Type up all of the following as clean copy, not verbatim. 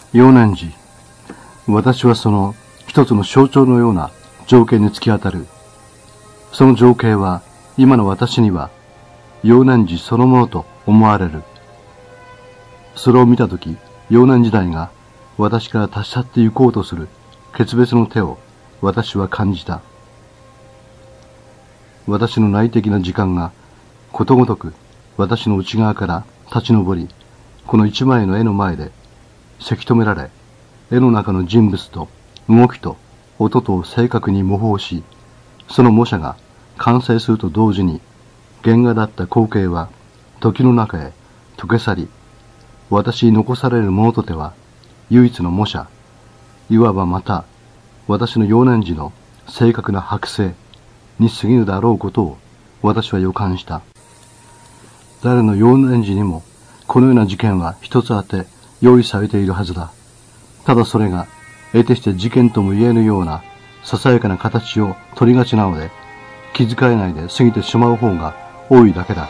幼年時、私はその一つの象徴のような情景に突き当たる。その情景は今の私には幼年時そのものと思われる。それを見たとき、幼年時代が私から立ち去って行こうとする決別の手を私は感じた。私の内的な時間がことごとく私の内側から立ち上り、この一枚の絵の前でせき止められ、絵の中の人物と動きと音とを正確に模倣し、その模写が完成すると同時に、原画だった光景は時の中へ溶け去り、私に残されるものとては唯一の模写、いわばまた私の幼年時の正確な剥製に過ぎぬだろうことを私は予感した。誰の幼年時にもこのような事件は一つあって用意されているはずだ。ただそれが得てして事件とも言えぬようなささやかな形を取りがちなので、気遣えないで過ぎてしまう方が多いだけだ。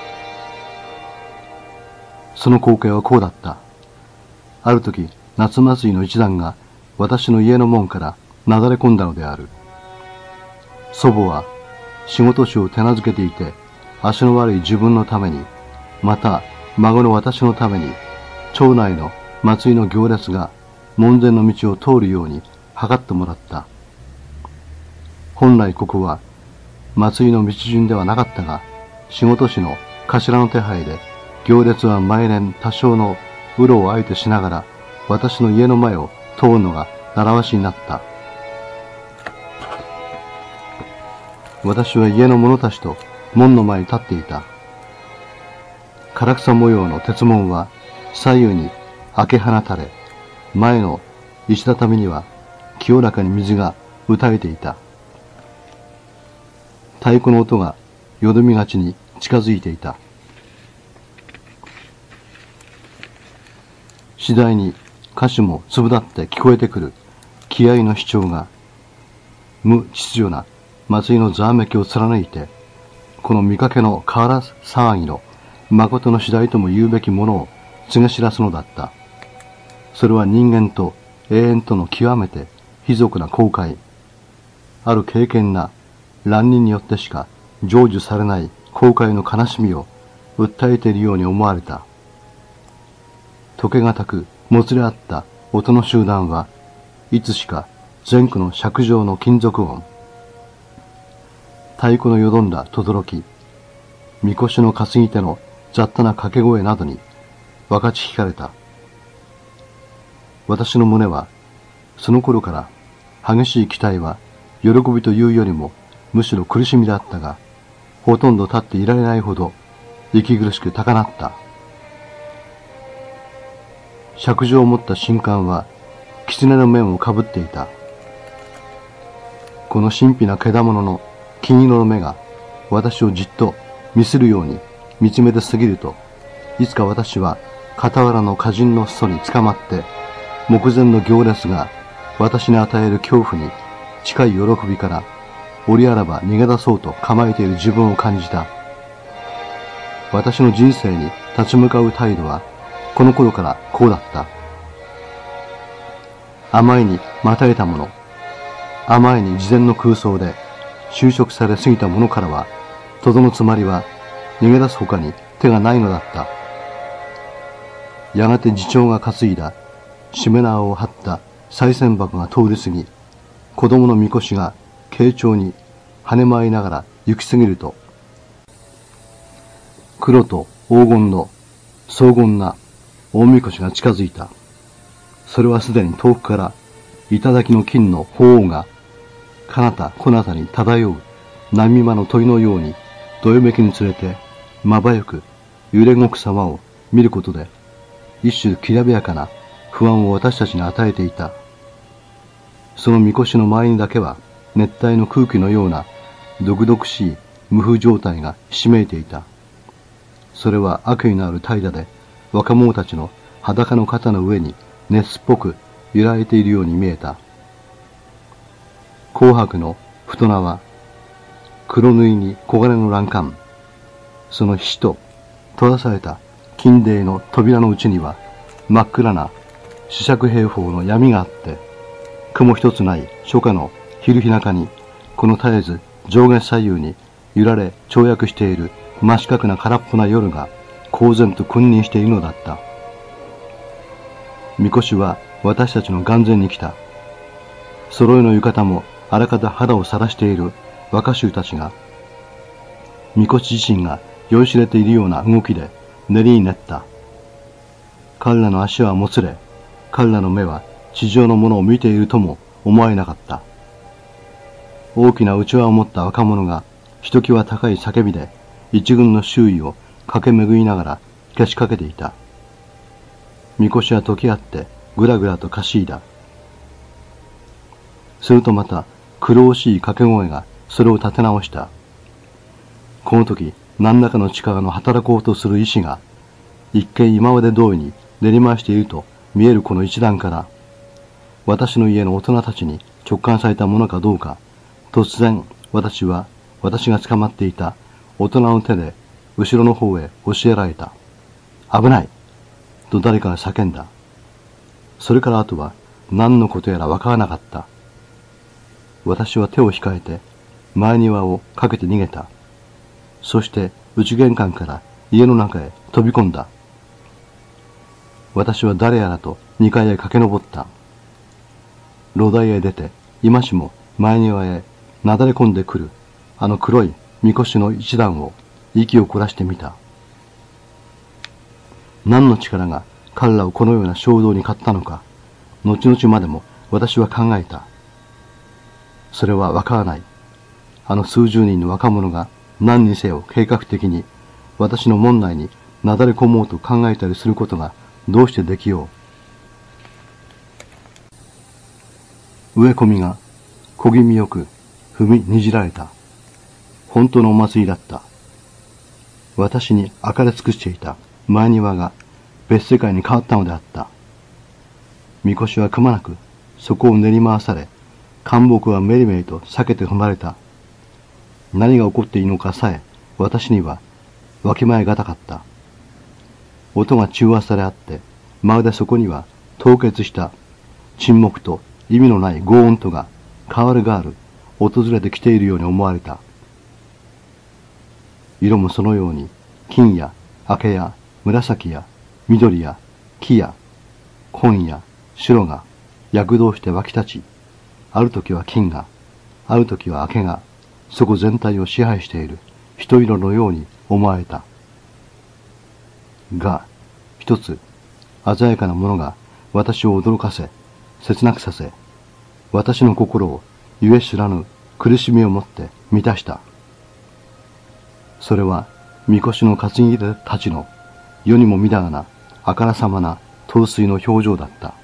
その光景はこうだった。ある時、夏祭りの一団が私の家の門からなだれ込んだのである。祖母は仕事師を手なずけていて、足の悪い自分のために、また孫の私のために、町内の祭りの行列が門前の道を通るように図ってもらった。本来ここは祭りの道順ではなかったが、仕事師の頭の手配で、行列は毎年多少のうろをあえてしながら、私の家の前を通るのが習わしになった。私は家の者たちと門の前に立っていた。唐草模様の鉄門は左右に開け放たれ、前の石畳には清らかに水が打たれていた。太鼓の音がよどみがちに近づいていた。次第に歌手も粒立って聞こえてくる気合の主張が無秩序な祭りのざわめきを貫いて、この見かけの河原騒ぎの誠の次第とも言うべきものを告げ知らすのだった。それは人間と永遠との極めて卑俗な後悔、ある敬虔な乱人によってしか成就されない後悔の悲しみを訴えているように思われた。溶けがたくもつれ合った音の集団はいつしか前区の尺状の金属音、太鼓のよどんだ轟き、みこしの担ぎ手の雑多な掛け声などに分かち引かれた。私の胸はその頃から激しい期待は喜びというよりもむしろ苦しみだったが、ほとんど立っていられないほど息苦しく高鳴った。尺状を持った神官は狐の面をかぶっていた。この神秘な獣の金色の目が私をじっと見するように見つめて過ぎると、いつか私は傍らの歌人の裾につかまって、目前の行列が私に与える恐怖に近い喜びから折あらば逃げ出そうと構えている自分を感じた。私の人生に立ち向かう態度はこの頃からこうだった。甘いにまたえたもの、甘いに事前の空想で修飾されすぎたものからは、とどのつまりは逃げ出す他に手がないのだった。やがて次長が担いだしめ縄を張った賽銭箱が通り過ぎ、子供のみこしが軽調に跳ね回りながら行き過ぎると、黒と黄金の荘厳な大みこしが近づいた。それはすでに遠くから頂の金の鳳凰が彼方こなたに漂う波間の鳥のようにどよめきにつれてまばゆく揺れ動く様を見ることで、一種きらびやかな不安を私たちに与えていた。そのみこしの周りにだけは熱帯の空気のような毒々しい無風状態がひしめいていた。それは悪意のある怠惰で若者たちの裸の肩の上に熱っぽく揺られているように見えた。紅白の太縄、黒縫いに黄金の欄干、その菱と閉ざされた金泥の扉の内には真っ暗な四尺平方の闇があって、雲一つない初夏の昼日中に、この絶えず上下左右に揺られ跳躍している真四角な空っぽな夜が公然と君臨しているのだった。みこしは私たちの眼前に来た。揃いの浴衣もあらかた肌を晒している若衆たちが、みこし自身が酔いしれているような動きで練りに練った。彼らの足はもつれ、彼らの目は地上のものを見ているとも思えなかった。大きなうちわを持った若者がひときわ高い叫びで一軍の周囲を駆け巡りながらけしかけていた。みこしは溶け合ってぐらぐらとかしいだ。するとまた苦労しい掛け声がそれを立て直した。この時何らかの力の働こうとする意志が一見今まで通りに練り回していると見えるこの一段から、私の家の大人たちに直感されたものかどうか、突然私が捕まっていた大人の手で後ろの方へ教えられた。危ないと誰かが叫んだ。それからあとは何のことやらわからなかった。私は手を控えて前庭をかけて逃げた。そして内玄関から家の中へ飛び込んだ。私は誰やらと2階へ駆け上った。炉台へ出て今しも前庭へなだれ込んでくるあの黒いみこしの一段を息を凝らしてみた。何の力が彼らをこのような衝動に買ったのか、後々までも私は考えた。それはわからない。あの数十人の若者が何にせよ計画的に私の門内になだれ込もうと考えたりすることがどうしてできよう。植え込みが小気味よく踏みにじられた。本当のお祭りだった。私に明かり尽くしていた前庭が別世界に変わったのであった。みこしはくまなくそこを練り回され、干木はめりめりと避けて踏まれた。何が起こっているのかさえ私にはわきまえがたかった。音が中和されあって、まるでそこには凍結した沈黙と意味のない轟音とが変わる変わる訪れてきているように思われた。色もそのように金や明や紫や緑や木や紺や白が躍動して湧き立ち、ある時は金が、ある時は明がそこ全体を支配している一色のように思われた。が、一つ鮮やかなものが私を驚かせ、切なくさせ、私の心をゆえ知らぬ苦しみをもって満たした。それは、みこしの担ぎ手たちの世にもみだらな、あからさまな陶酔の表情だった。